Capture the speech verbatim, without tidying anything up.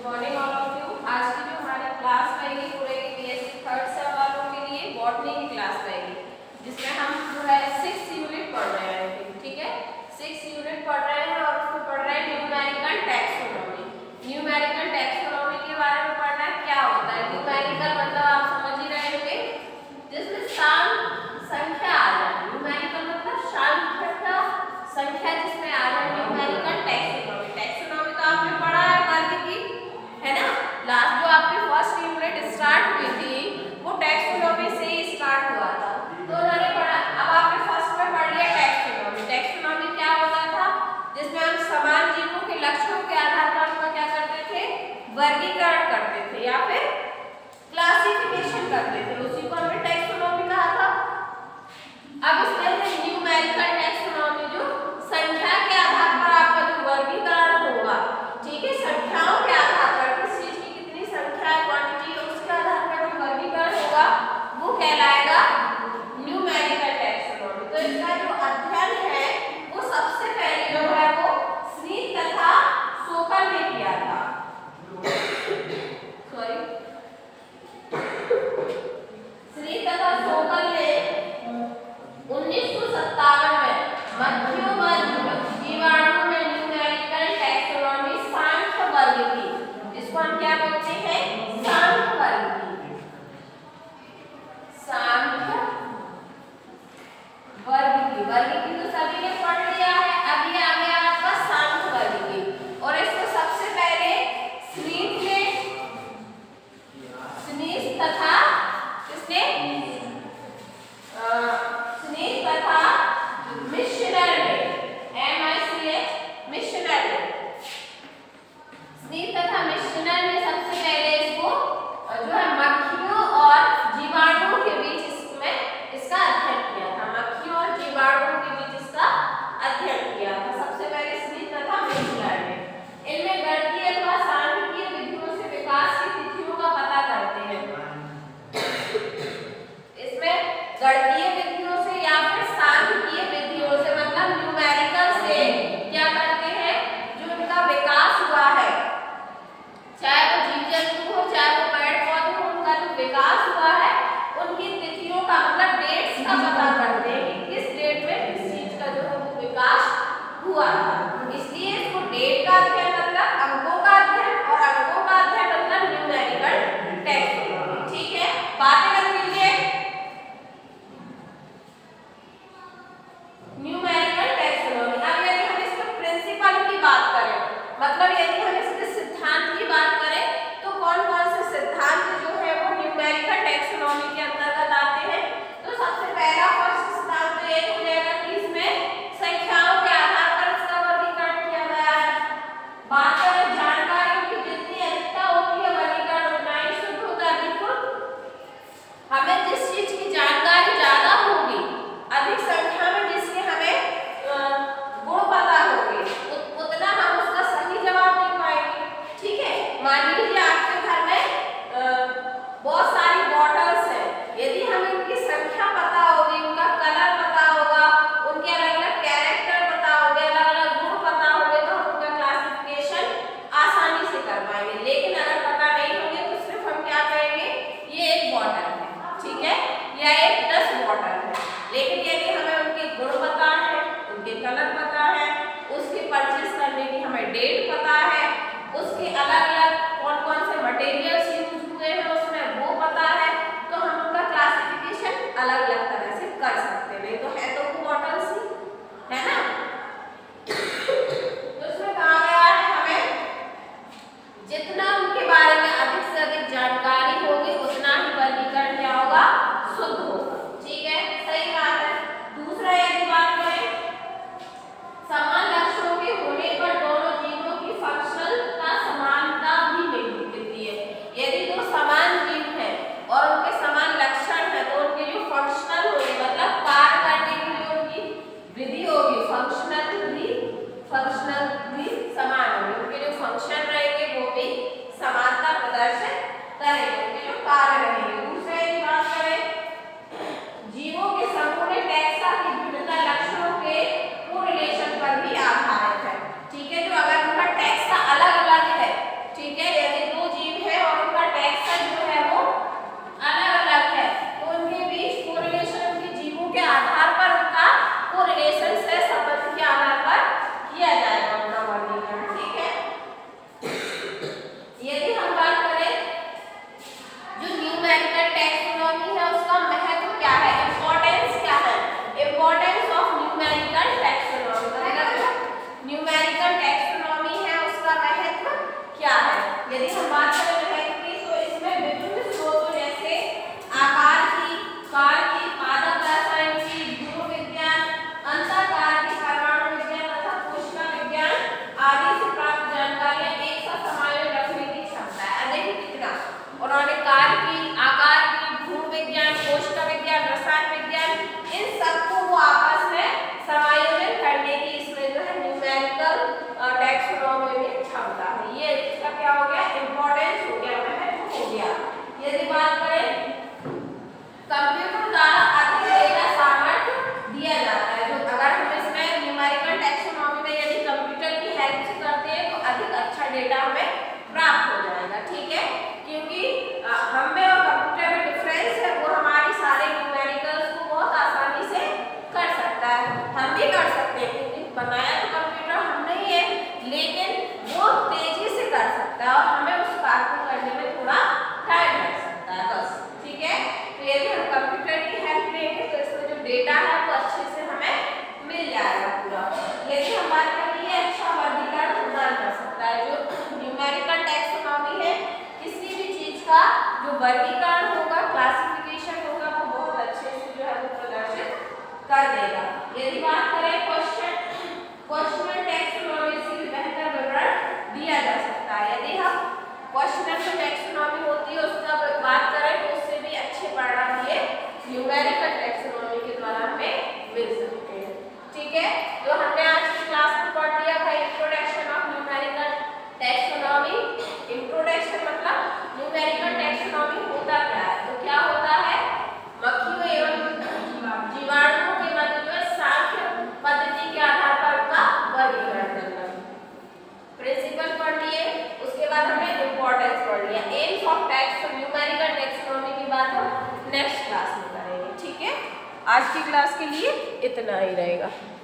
Morning all of you. आज की जो हमारी क्लास रहेगी पूरे की बीएससी थर्ड सेम वालों के लिए बॉटनी की क्लास रहेगी, जिसमें हम जो है सिक्स यूनिट पढ़ रहे हैं। ठीक है, सिक्स यूनिट पढ़ रहे हैं और उसमें पढ़ रहे हैं न्यूमेरिकल टैक्सोनॉमी। न्यूमेरिकल टैक्सोनॉमी के बारे में पढ़ना है। क्या होता है न्यूमेरिकल, मतलब आप समझ ही रहे होंगे, जिसमें शांत संख्या आ जाए। न्यूमेरिकल मतलब शांत संख्या जिसमें आ जाए, न्यूमेरिकल टैक्सोनॉमी। टैक्सोनॉमी तो आपने पढ़ा है वर्ग की, है ना। लास्ट जो आपकी फर्स्ट यूनिट स्टार्ट हुई थी वो टैक्सोनॉमी से ही स्टार्ट हुआ था, तो उन्होंने पढ़ा। अब आपने फर्स्ट में पढ़ लिया टैक्सोनॉमी। टैक्सोनॉमी क्या होता था, जिसमें हम समान जीवों के लक्षणों के आधार पर उनका क्या करते थे, वर्गीकरण करते थे या फिर क्लासिफिकेशन करते थे, उसी को हमने टैक्सोनॉमी कहा था। अब इसमें है न्यूमेरिकल टैक्सोनॉमी, जो संख्या के आधार पर आपका जो वर्गीकरण होगा, ठीक है, संख्याओं के आधार पर किस चीज की कितनी संख्या है, क्वांटिटी, उसके आधार पर जो वर्गीकरण होगा वो कहलाएगा न्यूमेरिकल टैक्सोनॉमी। तो इसका जो अध्ययन है वो सबसे पहले जो है वो स्मिथ तथा सोकर ने किया था। सॉरी, स्मिथ तथा सोकर ने उन्नीस सौ सत्तावन में मक्खियों व जीवाणुओं में न्यूमेरिकल टैक्सोनॉमी सांख्य वर्ग की, इसको हम क्या बोलते हैं, सांख्य वर्ग की, सांख्य वर्ग की। वर्ग की तो सभी ने पढ़ लिया है, अब ये आ गया आपका सांख्य वर्ग की। और इसको सबसे पहले स्मिथ ने, स्मिथ तथा किसने, स्मिथ तथा मिशनर ने, एम आई सी एच, मिशनर ने, स्मिथ तथा मिशनर ने सबसे पहले इसको जो है मक्खियों और जीवाणुओं के बीच इसमें इसका अध्ययन किया था। मक्खियों और जीवाणुओं के बीच इसका अध्ययन किया था सबसे पहले स्मिथ तथा मिशनर ने। इनमें गणितीय अथवा सांख्यिकीय विधियों से विकास की तिथियों का पता करते हैं। इसमें गणितीय विधियों से या फिर सांख्यिकीय विधियों से, मतलब न्यूमेरिकल से क्या करते हैं, जो इनका विकास हुआ है, चाहे वो जीव जंतु हो चाहे वो पेड़ पौधे हो, उनका जो विकास हुआ है उनकी तिथियों का, मतलब डेट्स का पता करते हैं कि किस डेट में किस चीज का जो है वो विकास हुआ था। इसलिए इसको डेट का अध्ययन मतलब अंकों का अध्ययन, और अंकों का अध्ययन मतलब न्यूमेरिकल टैक्सोनॉमी। ठीक है, बातें कर लीजिए। Numerical taxonomy. अब यदि हम इसके प्रिंसिपल की बात करें, मतलब यदि हम इसके सिद्धांत की बात करें, तो कौन कौन से सिद्धांत जो है वो न्यूमेरिकल टैक्सोनॉमी के अंतर्गत आते हैं। तो सबसे पहला फर्स्ट सिद्धांत तो एक हो जाएगा कि इसमें संख्याओं के आधार पर इसका वर्गीकरण किया गया है। बात करें जानकारियों की, जितनी अधिकता होती है वर्गीकरण उतना ही शुद्ध होता है। बिल्कुल, हमें जिस चीज की जानकारी ज्यादा होगी, अधिक संख्या में जिसके हमें गुण पता होंगे, उतना हम उसका सही जवाब दे पाएंगे। ठीक है, मान लीजिए आपके घर में बहुत सारी बॉटल्स हैं, यदि हमें उनकी संख्या पता होगी, उनका कलर पता होगा, उनके अलग अलग कैरेक्टर पता होंगे, अलग अलग गुण पता होंगे, तो हम उनका क्लासिफिकेशन आसानी से कर पाएंगे। लेकिन अगर पता नहीं होंगे तो सिर्फ हम क्या कहेंगे, ये एक बॉटल है, ठीक है, या एक दस बॉटल है। लेकिन यदि हमें उनके गुण पता है, उनके कलर पता है, उसके परचेस करने की हमें डेट पता है, उसके अलग अलग कौन कौन से मटेरियल्स यूज हुए हैं उसमें वो पता है, तो हम उनका क्लासिफिकेशन अलग अलग तरह से कर सकते हैं। नहीं तो है तो वो बॉटल्स ही, है ना। तो इसमें कहा गया है हमें जितना उनके बारे में अधिक से अधिक जानकारी होगी उतना ही वर्गीकरण क्या होगा, शुद्ध होगा। ठीक है, सही बात है। दूसरा यदि बात करें, समान लक्षणों के होने पर दोनों जीवों की फंक्शनल का समानता आज की क्लास के लिए इतना ही रहेगा।